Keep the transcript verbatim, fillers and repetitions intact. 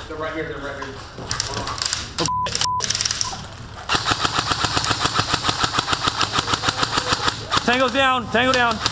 They're right here, they're right here. Oh, Tango down, tango down.